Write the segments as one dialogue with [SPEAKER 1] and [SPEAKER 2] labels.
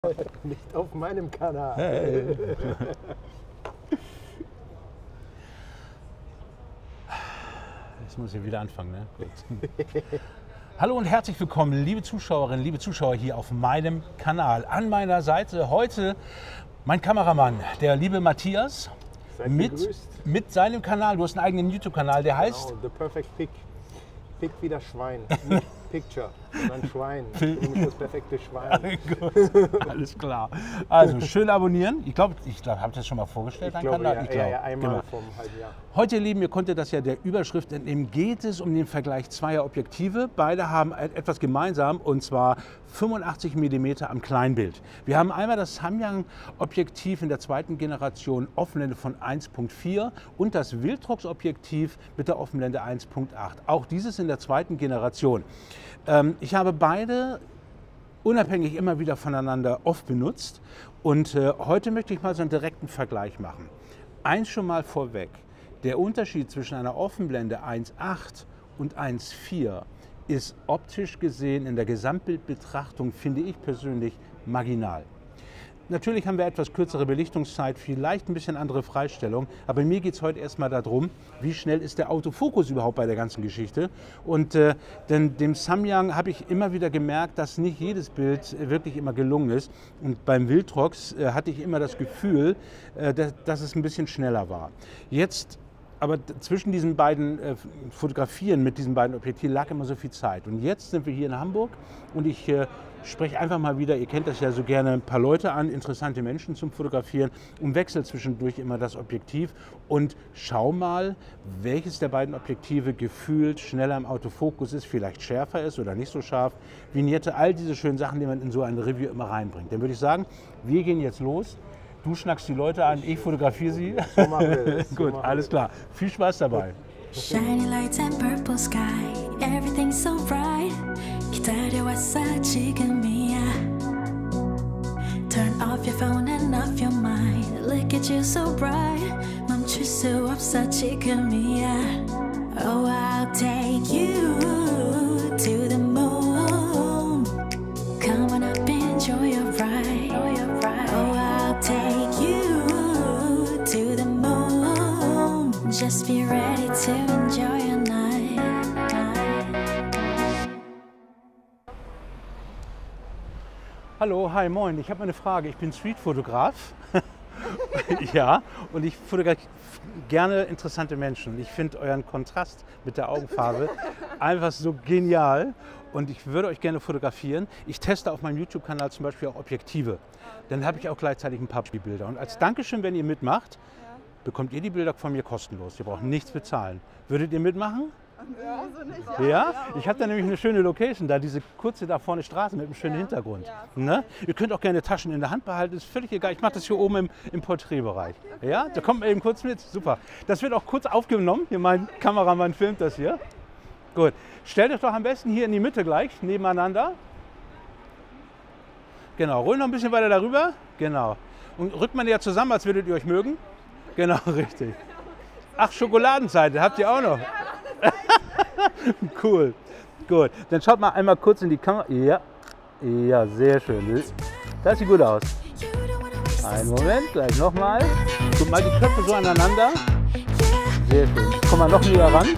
[SPEAKER 1] Nicht auf meinem Kanal.
[SPEAKER 2] Hey. Jetzt muss ich wieder anfangen, ne? Gut. Hallo und herzlich willkommen, liebe Zuschauerinnen, liebe Zuschauer hier auf meinem Kanal. An meiner Seite heute mein Kameramann, der liebe Matthias, mit seinem Kanal. Du hast einen eigenen YouTube-Kanal, der heißt
[SPEAKER 1] The Perfect Pig. Pig wie das Schwein. Nicht Picture, sondern Schwein. Du bist das perfekte Schwein.
[SPEAKER 2] Gut, alles klar. Also schön abonnieren. Ich glaube, habe ich das schon mal vorgestellt, dein Kanal?
[SPEAKER 1] Ja, einmal vor einem halben Jahr.
[SPEAKER 2] Heute, ihr Lieben, ihr konntet das ja der Überschrift entnehmen, geht es um den Vergleich zweier Objektive. Beide haben etwas gemeinsam, und zwar 85 mm am Kleinbild. Wir haben einmal das Samyang-Objektiv in der zweiten Generation Offenblende von 1.4 und das Viltrox-Objektiv mit der Offenblende 1.8. Auch dieses in der zweiten Generation. Ich habe beide unabhängig immer wieder voneinander oft benutzt und heute möchte ich mal so einen direkten Vergleich machen. Eins schon mal vorweg. Der Unterschied zwischen einer Offenblende 1.8 und 1.4 ist optisch gesehen in der Gesamtbildbetrachtung, finde ich persönlich, marginal. Natürlich haben wir etwas kürzere Belichtungszeit, vielleicht ein bisschen andere Freistellung, aber mir geht es heute erstmal darum, wie schnell ist der Autofokus überhaupt bei der ganzen Geschichte. Und denn dem Samyang habe ich immer wieder gemerkt, dass nicht jedes Bild wirklich immer gelungen ist. Und beim Viltrox hatte ich immer das Gefühl, dass es ein bisschen schneller war. Jetzt aber zwischen diesen beiden Fotografieren mit diesen beiden Objektiven lag immer so viel Zeit. Und jetzt sind wir hier in Hamburg und ich spreche einfach mal wieder, ihr kennt das ja so gerne, ein paar Leute an, interessante Menschen zum Fotografieren und wechsle zwischendurch immer das Objektiv und schau mal, welches der beiden Objektive gefühlt schneller im Autofokus ist, vielleicht schärfer ist oder nicht so scharf. Vignette, all diese schönen Sachen, die man in so ein Review immer reinbringt. Dann würde ich sagen, wir gehen jetzt los. Du schnackst die Leute an, ich fotografiere sie.
[SPEAKER 1] So machen wir das.
[SPEAKER 2] Gut, alles klar. Viel Spaß dabei.
[SPEAKER 3] Shiny lights and purple sky, everything's so bright. 기다려왔어 지금이야. Turn off your phone and off your mind. Look at you so bright. 멈출 수 없어 지금이야. Oh, I'll take you to the moon. Come on up, enjoy your ride. Oh, I'll take you to the moon. Just be ready to enjoy your night.
[SPEAKER 2] Hallo, hi, moin. Ich habe mal eine Frage. Ich bin Streetfotograf. Ja, und ich fotografiere gerne interessante Menschen. Ich finde euren Kontrast mit der Augenfarbe einfach so genial und ich würde euch gerne fotografieren. Ich teste auf meinem YouTube-Kanal zum Beispiel auch Objektive. Dann habe ich auch gleichzeitig ein paar Bilder. Und als Dankeschön, wenn ihr mitmacht, bekommt ihr die Bilder von mir kostenlos. Ihr braucht nichts bezahlen. Würdet ihr mitmachen?
[SPEAKER 4] Ja, so nicht.
[SPEAKER 2] Ja? Ich habe da nämlich eine schöne Location, da diese kurze da vorne Straße mit einem schönen Hintergrund.
[SPEAKER 4] Ja.
[SPEAKER 2] Ne? Ihr könnt auch gerne Taschen in der Hand behalten, ist völlig egal. Ich mache das hier oben im Porträtbereich. Ja? Da kommt man eben kurz mit. Super. Das wird auch kurz aufgenommen. Hier mein Kameramann filmt das hier. Gut. Stellt euch doch am besten hier in die Mitte gleich, nebeneinander. Genau. Ruhig noch ein bisschen weiter darüber. Genau. Und rückt man ja zusammen, als würdet ihr euch mögen. Genau, richtig. Ach, Schokoladenseite habt ihr auch noch. Cool. Gut. Dann schaut mal einmal kurz in die Kamera. Ja. Ja, sehr schön. Das sieht gut aus. Einen Moment, gleich nochmal. Guck mal die Köpfe so aneinander. Sehr schön. Komm mal noch näher ran.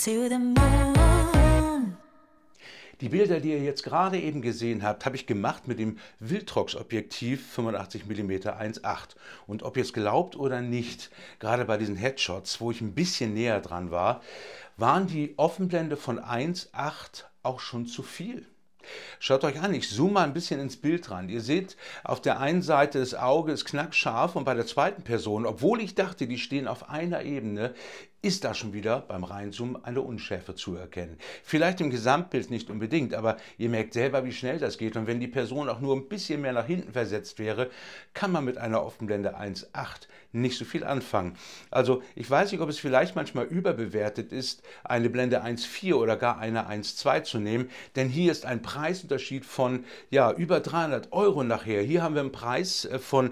[SPEAKER 3] to the moon.
[SPEAKER 2] Die Bilder, die ihr jetzt gerade eben gesehen habt, habe ich gemacht mit dem Viltrox-Objektiv 85 mm 1.8. Und ob ihr es glaubt oder nicht, gerade bei diesen Headshots, wo ich ein bisschen näher dran war, waren die Offenblende von 1.8 auch schon zu viel. Schaut euch an, ich zoome mal ein bisschen ins Bild ran. Ihr seht, auf der einen Seite das Auge ist knackscharf und bei der zweiten Person, obwohl ich dachte, die stehen auf einer Ebene, ist da schon wieder beim Reinzoomen eine Unschärfe zu erkennen. Vielleicht im Gesamtbild nicht unbedingt, aber ihr merkt selber, wie schnell das geht. Und wenn die Person auch nur ein bisschen mehr nach hinten versetzt wäre, kann man mit einer Offenblende 1.8 nicht so viel anfangen. Also ich weiß nicht, ob es vielleicht manchmal überbewertet ist, eine Blende 1.4 oder gar eine 1.2 zu nehmen, denn hier ist ein Preisunterschied von ja, über 300 € nachher. Hier haben wir einen Preis von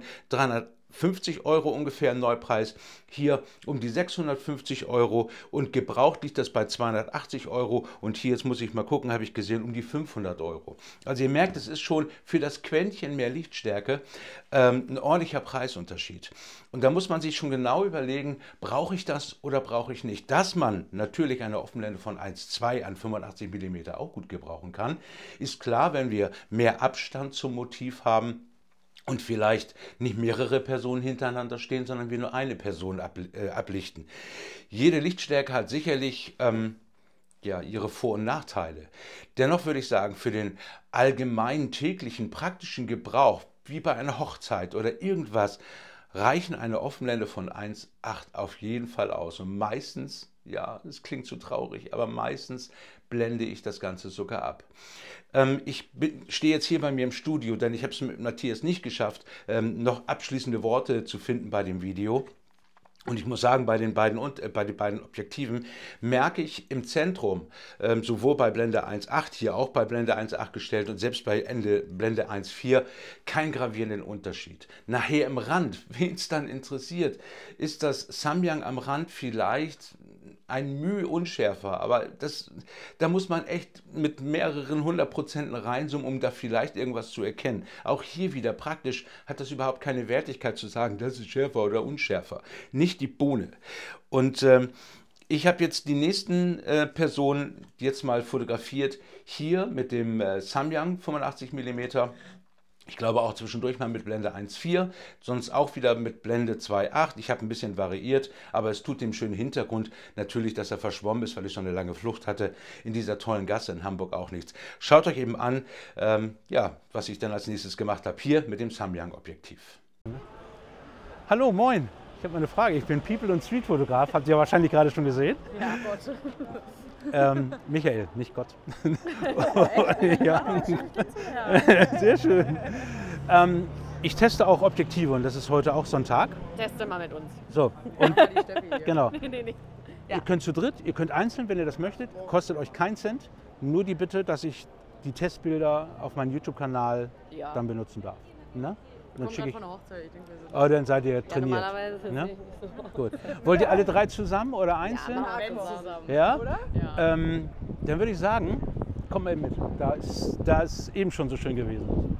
[SPEAKER 2] 350 € ungefähr, Neupreis, hier um die 650 € und gebraucht liegt das bei 280 € und hier, jetzt muss ich mal gucken, habe ich gesehen, um die 500 €. Also ihr merkt, es ist schon für das Quäntchen mehr Lichtstärke ein ordentlicher Preisunterschied. Und da muss man sich schon genau überlegen, brauche ich das oder brauche ich nicht. Dass man natürlich eine Offenblende von 1.2 an 85 mm auch gut gebrauchen kann, ist klar, wenn wir mehr Abstand zum Motiv haben und vielleicht nicht mehrere Personen hintereinander stehen, sondern wir nur eine Person ablichten. Jede Lichtstärke hat sicherlich ja, ihre Vor- und Nachteile. Dennoch würde ich sagen, für den allgemeinen, täglichen, praktischen Gebrauch, wie bei einer Hochzeit oder irgendwas, reichen eine Offenblende von 1.8 auf jeden Fall aus. Und meistens, ja, es klingt zu traurig, aber meistens blende ich das Ganze sogar ab. Ich stehe jetzt hier bei mir im Studio, denn ich habe es mit Matthias nicht geschafft, noch abschließende Worte zu finden bei dem Video. Und ich muss sagen, bei den beiden Objektiven merke ich im Zentrum, sowohl bei Blende 1.8, hier auch bei Blende 1.8 gestellt und selbst bei Blende 1.4, keinen gravierenden Unterschied. Nachher im Rand, wen es dann interessiert, ist das Samyang am Rand vielleicht ein Mühe unschärfer, aber da muss man echt mit mehreren 100% reinzoomen, um da vielleicht irgendwas zu erkennen. Auch hier wieder praktisch hat das überhaupt keine Wertigkeit zu sagen, das ist schärfer oder unschärfer. Nicht die Bohne. Und ich habe jetzt die nächsten Personen jetzt mal fotografiert, hier mit dem Samyang 85 mm. Ich glaube auch zwischendurch mal mit Blende 1.4, sonst auch wieder mit Blende 2.8. Ich habe ein bisschen variiert, aber es tut dem schönen Hintergrund natürlich, dass er verschwommen ist, weil ich schon eine lange Flucht hatte, in dieser tollen Gasse in Hamburg auch nichts. Schaut euch eben an, ja, was ich dann als nächstes gemacht habe, hier mit dem Samyang-Objektiv.
[SPEAKER 4] Hallo, moin. Ich habe mal eine Frage. Ich bin People- und Street-Fotograf. Habt ihr wahrscheinlich gerade schon gesehen?
[SPEAKER 5] Ja, Gott.
[SPEAKER 4] Michael, nicht Gott. Ja. Sehr schön. Ich teste auch Objektive und das ist heute auch Sonntag.
[SPEAKER 5] Teste mal mit uns.
[SPEAKER 4] So, und genau.
[SPEAKER 5] Nee. Ja.
[SPEAKER 4] Ihr könnt zu dritt, ihr könnt einzeln, wenn ihr das möchtet. Kostet euch keinen Cent. Nur die Bitte, dass ich die Testbilder auf meinem YouTube-Kanal dann benutzen darf. Na? Dann schicke ich.
[SPEAKER 5] Von der Hochzeit. Ich denke, wir sind
[SPEAKER 4] Oh, dann seid ihr trainiert.
[SPEAKER 5] normalerweise ist es
[SPEAKER 4] Ja?
[SPEAKER 5] nicht so.
[SPEAKER 4] Gut. Wollt ihr alle drei zusammen oder einzeln?
[SPEAKER 5] Wenn zusammen.
[SPEAKER 4] Ja?
[SPEAKER 5] Oder? Ja.
[SPEAKER 4] Dann würde ich sagen, komm mal mit. Da ist eben schon so schön gewesen.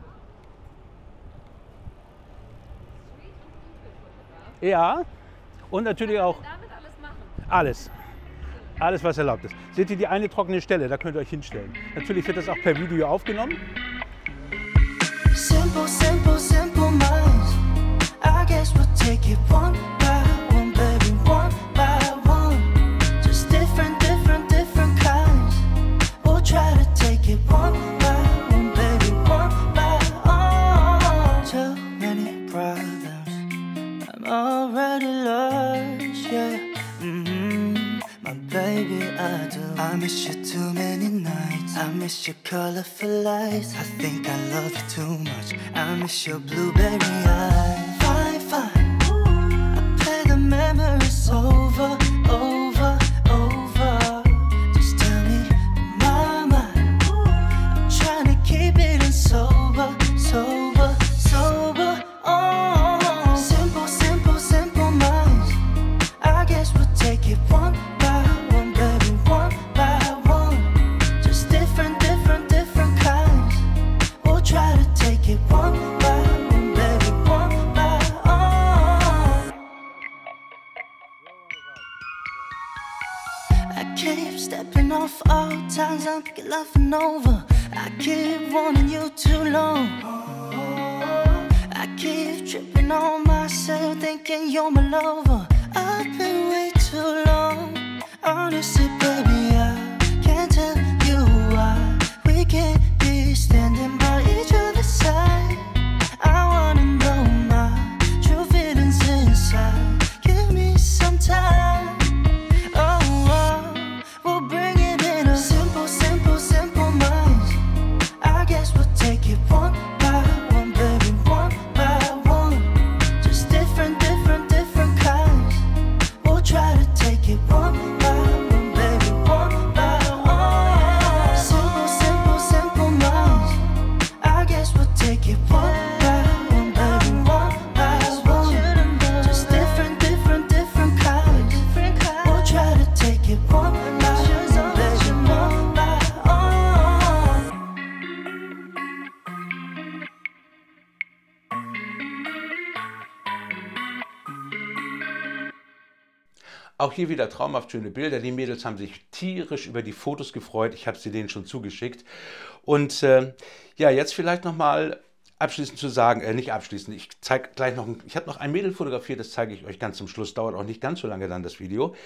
[SPEAKER 4] Ja, und natürlich auch
[SPEAKER 5] Damit alles machen.
[SPEAKER 4] alles. Alles, was erlaubt ist. Seht ihr die eine trockene Stelle? Da könnt ihr euch hinstellen. Natürlich wird das auch per Video aufgenommen.
[SPEAKER 6] Simple, simple, simple minds. I guess we'll take it one by one, baby, one by one. Just different, different, different kinds. We'll try to take it one by one, baby, one by one. Too many problems. I'm already lost, yeah. My baby, I do. I miss you too many nights. I miss your colorful lights. I think I love you too much. I miss your blueberry eyes. Fine, fine. I play the memories over, over, over. Just tell me, my mind. I'm trying to keep it in sober, sober, sober. Oh, simple, simple, simple minds. I guess we'll take it one. Try to take it one by one, baby, one stepping off all times I'm picking laughing over. I keep wanting you too long. I keep tripping on myself, thinking you're my lover. I've been way too long. Honestly, baby, I can't tell you why we can't be standing by each other's side. I wanna know my true feelings inside. Give me some time. We'll bring it in a simple, simple, simple minds. I guess we'll take it one by one, baby, one by one. Just different, different, different kinds. We'll try to take it one by one, baby, one by one. Simple, simple, simple minds. I guess we'll take it one by one, baby, one by one. Just different, different, different kinds. We'll try to take it one by one.
[SPEAKER 2] Auch hier wieder traumhaft schöne Bilder. Die Mädels haben sich tierisch über die Fotos gefreut. Ich habe sie denen schon zugeschickt. Und ja, jetzt vielleicht nochmal abschließend zu sagen, nicht abschließend, ich zeige gleich noch, ich habe noch ein Mädel fotografiert, das zeige ich euch ganz zum Schluss, dauert auch nicht ganz so lange dann das Video.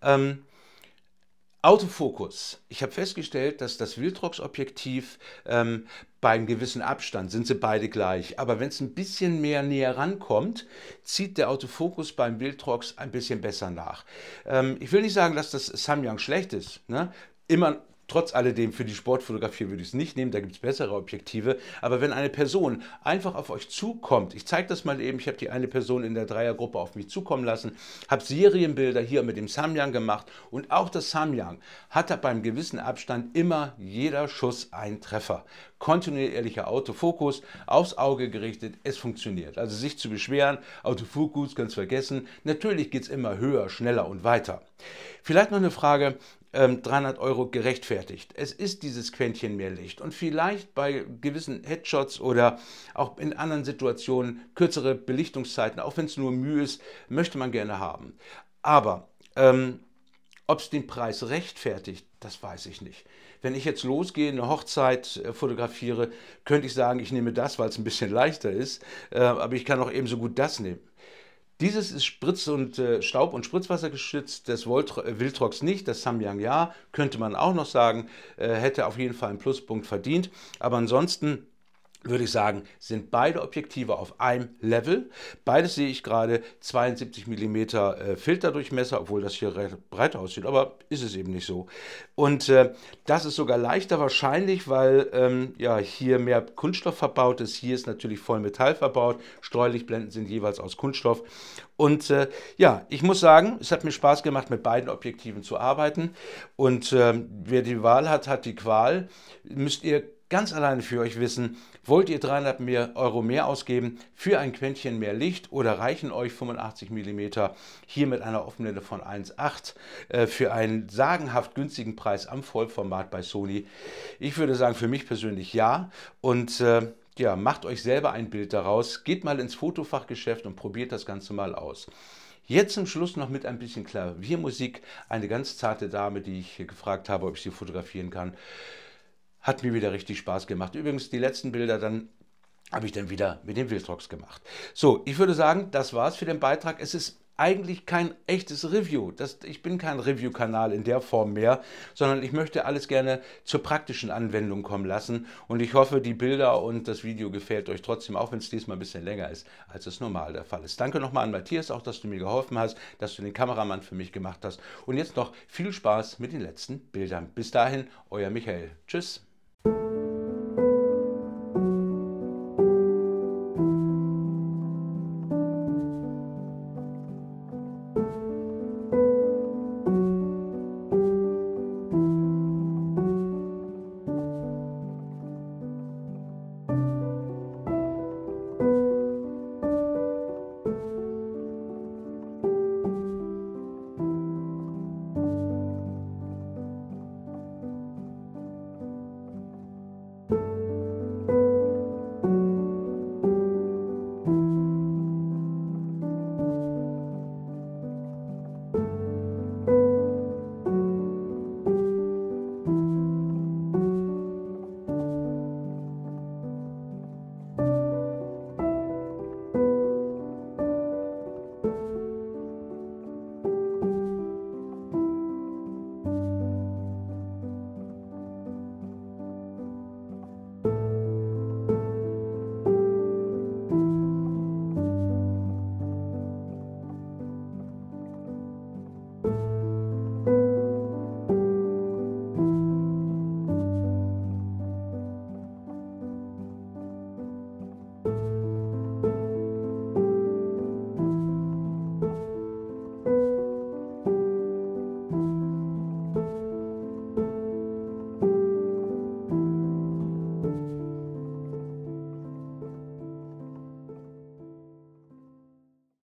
[SPEAKER 2] Autofokus. Ich habe festgestellt, dass das Viltrox-Objektiv bei einem gewissen Abstand, sind sie beide gleich, aber wenn es ein bisschen mehr näher rankommt, zieht der Autofokus beim Viltrox ein bisschen besser nach. Ich will nicht sagen, dass das Samyang schlecht ist, ne? Immer trotz alledem, für die Sportfotografie würde ich es nicht nehmen, da gibt es bessere Objektive. Aber wenn eine Person einfach auf euch zukommt, ich zeige das mal eben, ich habe die eine Person in der Dreiergruppe auf mich zukommen lassen, habe Serienbilder hier mit dem Samyang gemacht und auch das Samyang hat beim gewissen Abstand immer jeder Schuss einen Treffer. Kontinuierlicher Autofokus, aufs Auge gerichtet, es funktioniert. Also sich zu beschweren, Autofokus, ganz vergessen, natürlich geht es immer höher, schneller und weiter. Vielleicht noch eine Frage, 300 € gerechtfertigt. Es ist dieses Quäntchen mehr Licht und vielleicht bei gewissen Headshots oder auch in anderen Situationen kürzere Belichtungszeiten, auch wenn es nur Mühe ist, möchte man gerne haben. Aber ob es den Preis rechtfertigt, das weiß ich nicht. Wenn ich jetzt losgehe, eine Hochzeit fotografiere, könnte ich sagen, ich nehme das, weil es ein bisschen leichter ist, aber ich kann auch ebenso gut das nehmen. Dieses ist Spritz- und Staub- und Spritzwasser geschützt, das Viltrox nicht, das Samyang ja, könnte man auch noch sagen, hätte auf jeden Fall einen Pluspunkt verdient. Aber ansonsten würde ich sagen, sind beide Objektive auf einem Level. Beides sehe ich gerade 72 mm Filterdurchmesser, obwohl das hier recht breit aussieht, aber ist es eben nicht so. Und das ist sogar leichter wahrscheinlich, weil ja, hier mehr Kunststoff verbaut ist. Hier ist natürlich Vollmetall verbaut. Streulichtblenden sind jeweils aus Kunststoff. Und ja, ich muss sagen, es hat mir Spaß gemacht, mit beiden Objektiven zu arbeiten. Und wer die Wahl hat, hat die Qual. Müsst ihr ganz alleine für euch wissen, wollt ihr 300 € mehr ausgeben für ein Quäntchen mehr Licht oder reichen euch 85 mm hier mit einer Offenblende von 1,8 für einen sagenhaft günstigen Preis am Vollformat bei Sony? Ich würde sagen, für mich persönlich ja. Und ja, macht euch selber ein Bild daraus, geht mal ins Fotofachgeschäft und probiert das Ganze mal aus. Jetzt zum Schluss noch mit ein bisschen Klaviermusik. Eine ganz zarte Dame, die ich gefragt habe, ob ich sie fotografieren kann. Hat mir wieder richtig Spaß gemacht. Übrigens, die letzten Bilder dann habe ich dann wieder mit dem Viltrox gemacht. So, ich würde sagen, das war's für den Beitrag. Es ist eigentlich kein echtes Review. Ich bin kein Review-Kanal in der Form mehr, sondern ich möchte alles gerne zur praktischen Anwendung kommen lassen. Und ich hoffe, die Bilder und das Video gefällt euch trotzdem, auch wenn es diesmal ein bisschen länger ist, als es normal der Fall ist. Danke nochmal an Matthias, auch dass du mir geholfen hast, dass du den Kameramann für mich gemacht hast. Und jetzt noch viel Spaß mit den letzten Bildern. Bis dahin, euer Michael. Tschüss.